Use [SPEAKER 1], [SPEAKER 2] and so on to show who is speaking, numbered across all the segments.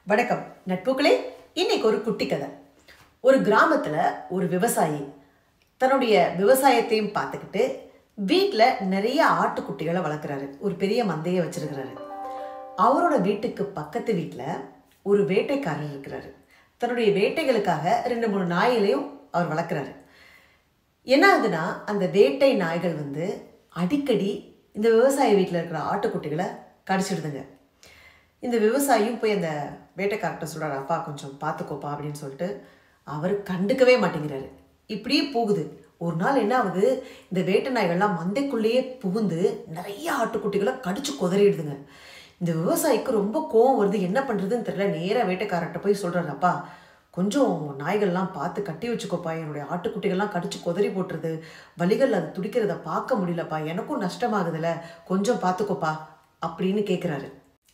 [SPEAKER 1] வணக்கம் நட்புகளே. இன்னைக்கு ஒரு குட்டி கதை. ஒரு கிராமத்துல ஒரு விவசாயி தன்னுடைய விவசாயத்தையும் பார்த்துக்கிட்டு வீட்டுல நிறைய ஆட்டுக்குட்டிகளை வளர்க்குறாரு. ஒரு பெரிய மந்தையை வச்சிருக்கிறாரு. அவரோட வீட்டுக்கு பக்கத்து வீட்டுல ஒரு வேட்டைக்காரர் இருக்கிறாரு. தன்னுடைய வேட்டைகளுக்காக 2-3 நாய்களையும் அவர் வளர்க்குறாரு. என்ன ஆகுதுன்னா, அந்த வேட்டை நாய்கள் அடிக்கடி இந்த விவசாய வீட்டில் இருக்கிற ஆட்டுக்குட்டிகளை கடிச்சிடுதுங்க. இந்த விவசாயியும் போய் அந்த வேட்டைக்காரர்கிட்ட சொல்கிறார், அப்பா கொஞ்சம் பார்த்துக்கோப்பா அப்படின்னு சொல்லிட்டு. அவர் கண்டுக்கவே மாட்டேங்கிறாரு. இப்படியே போகுது. ஒரு நாள் என்ன ஆகுது, இந்த வேட்டை நாய்கள்லாம் மந்தைக்குள்ளேயே புகுந்து நிறைய ஆட்டுக்குட்டிகளை கடிச்சு குதறிடுதுங்க. இந்த விவசாயிக்கு ரொம்ப கோவம் வருது. என்ன பண்ணுறதுன்னு தெரியல. நேராக வேட்டைக்காரர்கிட்ட போய் சொல்கிறாரு, அப்பா கொஞ்சம் நாய்கள்லாம் பார்த்து கட்டி வச்சுக்கோப்பா, என்னுடைய ஆட்டுக்குட்டிகள்லாம் கடிச்சு குதறி போட்டுருது, வலிகள் அது துடிக்கிறத பார்க்க முடியலப்பா, எனக்கும் நஷ்டமாகுதுல, கொஞ்சம் பார்த்துக்கோப்பா அப்படின்னு கேட்குறாரு.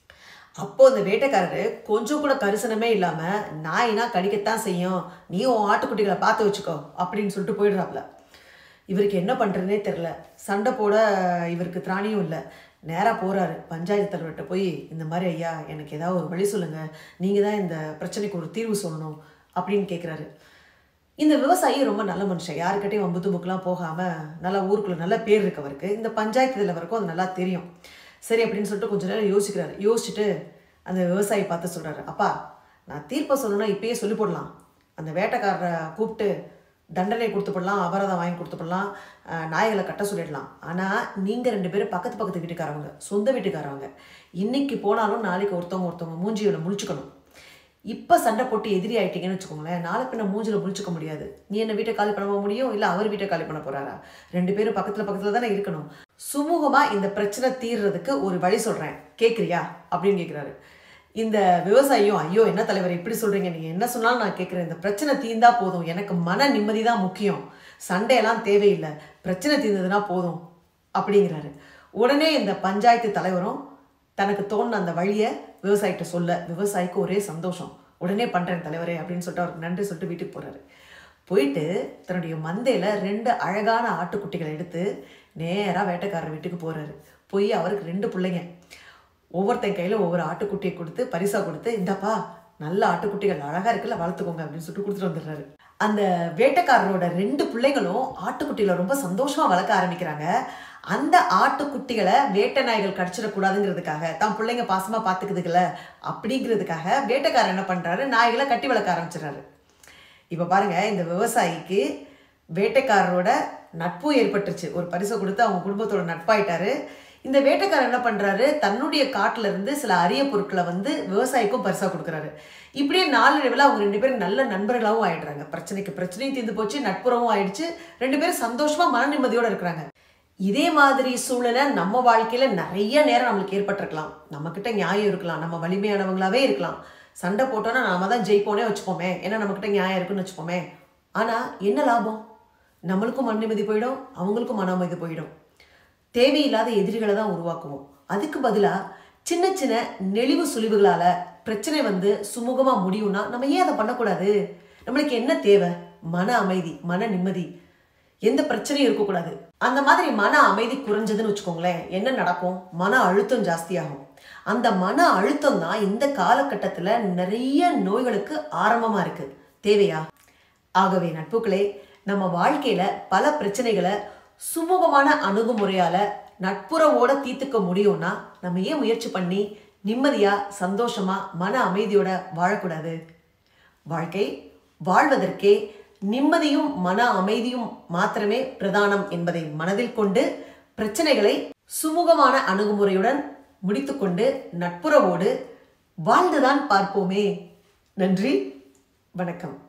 [SPEAKER 1] அப்போ அந்த வேட்டைக்காரரு கொஞ்சம் கூட கரிசனமே இல்லாம, நாயினா கடிக்கத்தான் செய்யும், நீ உன் ஆட்டுக்குட்டிகளை பார்த்து வச்சுக்கோ அப்படின்னு சொல்லிட்டு போயிடுறாப்ல. இவருக்கு என்ன பண்றதுனே தெரியல. சண்டை போட இவருக்கு திராணியும் இல்லை. நேராக போறாரு பஞ்சாயத்து தலைவர்கிட்ட போய், இந்த மாதிரி ஐயா எனக்கு ஏதாவது ஒரு வழி சொல்லுங்க, நீங்க தான் இந்த பிரச்சனைக்கு ஒரு தீர்வு சொல்லணும் அப்படின்னு கேட்குறாரு. இந்த விவசாயி ரொம்ப நல்ல மனுஷன். யாருக்கிட்டையும் வம்பு தும்புக்கெல்லாம் போகாம நல்லா ஊருக்குள்ள நல்ல பேர் இருக்கு அவருக்கு. இந்த பஞ்சாயத்து தலைவருக்கும் அது நல்லா தெரியும். சரி அப்படின்னு சொல்லிட்டு கொஞ்ச நேரம் யோசிக்கிறாரு. யோசிச்சுட்டு அந்த விவசாயி பார்த்து சொல்கிறாரு, அப்பா நான் தீர்ப்பை சொல்லணும்னா இப்பயே சொல்லி போடலாம். அந்த வேட்டைக்காரரை கூப்பிட்டு தண்டனை கொடுத்து போடலாம், அபராதம் வாங்கி கொடுத்து போடலாம், நாய்களை கட்ட சொல்லிடலாம். ஆனால் நீங்கள் 2 பேரும் பக்கத்து பக்கத்து வீட்டுக்காரவங்க, சொந்த வீட்டுக்காரவங்க. இன்னைக்கு போனாலும் நாளைக்கு ஒருத்தவங்க மூஞ்சியில் முழிச்சுக்கணும். இப்போ சண்டை போட்டு எதிரி ஆகிட்டீங்கன்னு வச்சுக்கோங்களேன், நாளை பின்ன மூஞ்சில் முழிச்சுக்க முடியாது. நீ என்ன வீட்டை காலி பண்ண முடியும், இல்லை அவர் வீட்டை காலி பண்ண போகிறாரா? 2 பேரும் பக்கத்தில் தானே இருக்கணும். சுமூகமாக இந்த பிரச்சனை தீர்றதுக்கு ஒரு வழி சொல்கிறேன், கேட்குறியா அப்படின்னு கேட்குறாரு. இந்த விவசாயியும், ஐயோ என்ன தலைவர் இப்படி சொல்கிறீங்க, நீங்கள் என்ன சொன்னாலும் நான் கேட்குறேன், இந்த பிரச்சனை தீர்ந்தா போதும், எனக்கு மன நிம்மதி தான் முக்கியம், சண்டையெல்லாம் தேவையில்லை, பிரச்சனை தீர்ந்ததுன்னா போதும் அப்படிங்கிறாரு. உடனே இந்த பஞ்சாயத்து தலைவரும் தனக்கு தோணுன அந்த வழியை விவசாயிகிட்ட சொல்ல, விவசாயிக்கு ஒரே சந்தோஷம். உடனே பண்ணுறேன் தலைவரே அப்படின்னு சொல்லிட்டு அவருக்கு நன்றி சொல்லிட்டு வீட்டுக்கு போகிறாரு. போயிட்டு தன்னுடைய மந்தையில் 2 அழகான ஆட்டுக்குட்டிகளை எடுத்து நேராக வேட்டைக்காரர் வீட்டுக்கு போகிறாரு. போய் அவருக்கு 2 பிள்ளைங்க, ஒவ்வொருத்தன் கையில் ஒவ்வொரு ஆட்டுக்குட்டியை கொடுத்து பரிசாக கொடுத்து, இந்தப்பா நல்ல ஆட்டுக்குட்டிகள் அழகாக இருக்குல்ல, வளர்த்துக்கோங்க அப்படின்னு சொல்லிட்டு கொடுத்துட்டு வந்துடுறாரு. அந்த வேட்டைக்காரரோட 2 பிள்ளைகளும் ஆட்டுக்குட்டிகளை ரொம்ப சந்தோஷமாக வளர்க்க ஆரம்பிக்கிறாங்க. அந்த ஆட்டுக்குட்டிகளை வேட்டை நாய்கள் கடிச்சிடக்கூடாதுங்கிறதுக்காக, தான் பிள்ளைங்க பாசமாக பார்த்துக்குதுல அப்படிங்கிறதுக்காக வேட்டைக்காரர் என்ன பண்ணுறாரு, நாய்களை கட்டி வளர்க்க ஆரம்பிச்சிடறாரு. இப்போ பாருங்க, இந்த விவசாயிக்கு வேட்டைக்காரரோட நட்பும் ஏற்பட்டுருச்சு. ஒரு பரிசை கொடுத்து அவங்க குடும்பத்தோட நட்பாயிட்டாரு. இந்த வேட்டைக்காரர் என்ன பண்ணுறாரு, தன்னுடைய காட்டில் இருந்து சில அரிய பொருட்களை விவசாயிக்கும் பரிசாக கொடுக்குறாரு. இப்படியே நாளடைவில் அவங்க 2 பேரும் நல்ல நண்பர்களாகவும் ஆயிடுறாங்க. பிரச்சனையும் தீர்ந்து போச்சு, நட்புறவும் ஆயிடுச்சு. 2 பேரும் சந்தோஷமாக மன நிம்மதியோடு இருக்கிறாங்க. இதே மாதிரி சூழ்நிலை நம்ம வாழ்க்கையில் நிறைய நேரம் நம்மளுக்கு ஏற்பட்டிருக்கலாம். நம்மக்கிட்ட நியாயம் இருக்கலாம், நம்ம வலிமையானவங்களாவே இருக்கலாம். சண்டை போட்டோன்னா நாம தான் ஜெயிப்போனே வச்சுப்போமே, ஏன்னா நம்மக்கிட்ட நியாயம் இருக்குன்னு வச்சுப்போமே. ஆனால் என்ன லாபம்? நம்மளுக்கும் மன நிம்மதி போயிடும், அவங்களுக்கும் மன அமைதி போயிடும். தேவையில்லாத எதிரிகளை தான் உருவாக்குவோம். அதுக்கு பதிலாக சின்ன சின்ன நெளிவு சுழிவுகளால் பிரச்சனை சுமூகமாக முடியும்னா நம்ம ஏன் அதை பண்ணக்கூடாது? நம்மளுக்கு என்ன தேவை? மன அமைதி, மன நிம்மதி, எந்த பிரச்சனையும் இருக்கக்கூடாது. அந்த மாதிரி மன அமைதி குறைஞ்சதுன்னு வச்சுக்கோங்களேன், என்ன நடக்கும்? மன அழுத்தம் ஜாஸ்தியாகும். அந்த மன அழுத்தம் தான் இந்த காலகட்டத்தில் நிறைய நோய்களுக்கு ஆரம்பமாக இருக்கு. தேவையா? ஆகவே நட்புகளே, நம்ம வாழ்க்கையில பல பிரச்சனைகளை சுமூகமான அணுகுமுறையால நட்புறவோட தீர்த்துக்க முடியும்னா நம்ம ஏன் முயற்சி பண்ணி நிம்மதியா சந்தோஷமா மன அமைதியோட வாழக்கூடாது? வாழ்க்கை வாழ்வதற்கே நிம்மதியும் மன அமைதியும் மாத்திரமே பிரதானம் என்பதை மனதில் கொண்டு பிரச்சனைகளை சுமூகமான அணுகுமுறையுடன் முடித்துக்கொண்டு நட்புறவோடு வாழ்ந்துதான் பார்ப்போமே. நன்றி, வணக்கம்.